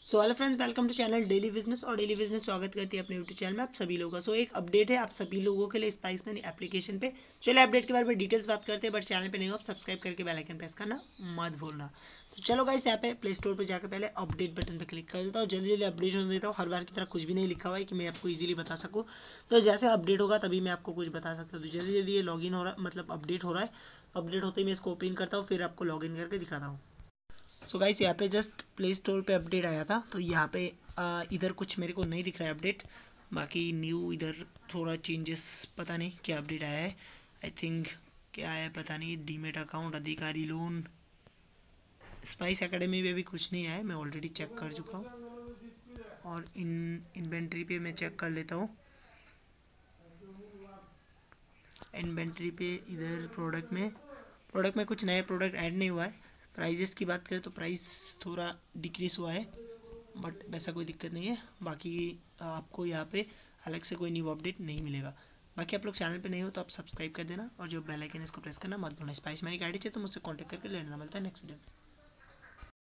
So hello friends, welcome to channel daily business. और daily business स्वागत करती है अपने यूट्यूब चैनल में आप सभी लोगों का। सो एक अपडेट है आप सभी लोगों के लिए स्पाइस मनी एप्लीकेशन पे। चलो अपडेट के बारे में डिटेल्स बात करते हैं, बट चैनल पे नहीं हो आप सब्सक्राइब करके बेल आइकन प्रेस करना मत भूलना। तो चलो गाइस, यहाँ पे प्ले स्टोर पर जाकर पहले अपडेट बटन पर क्लिक कर देता हूँ। जल्दी जल्दी अपडेट हो देता हूँ। हर बार की तरह कुछ भी नहीं लिखा हुआ है कि मैं आपको ईजिली बता सकूँ। तो जैसे अपडेट होगा तभी मैं आपको कुछ बता सकता हूँ। तो जल्दी जल्दी ये लॉगिन हो रहा है, मतलब अपडेट हो रहा है। अपडेट होते ही मैं इसको ओपन करता हूँ, फिर आपको लॉगिन करके दिखाता हूँ। सो गाइस, यहाँ पे जस्ट प्ले स्टोर पे अपडेट आया था, तो यहाँ पे इधर कुछ मेरे को नहीं दिख रहा है अपडेट। बाकी न्यू इधर थोड़ा चेंजेस, पता नहीं क्या अपडेट आया है। आई थिंक क्या आया है पता नहीं। डीमेट अकाउंट, अधिकारी लोन, स्पाइस एकेडमी में भी कुछ नहीं आया है, मैं ऑलरेडी चेक कर चुका हूँ। और इन्वेंट्री पे मैं चेक कर लेता हूँ। इन्वेंट्री पे इधर प्रोडक्ट में कुछ नए प्रोडक्ट ऐड नहीं हुआ है। प्राइजेस की बात करें तो प्राइस थोड़ा डिक्रीज हुआ है, बट वैसा कोई दिक्कत नहीं है। बाकी आपको यहाँ पे अलग से कोई न्यू अपडेट नहीं मिलेगा। बाकी आप लोग चैनल पे नहीं हो तो आप सब्सक्राइब कर देना, और जो बेल आइकन है इसको प्रेस करना मत भूलना। स्पाइस मेरी गाड़ी चाहिए तो मुझसे कॉन्टैक्ट करके ले लेना। मिलता है नेक्स्ट वीडियो में।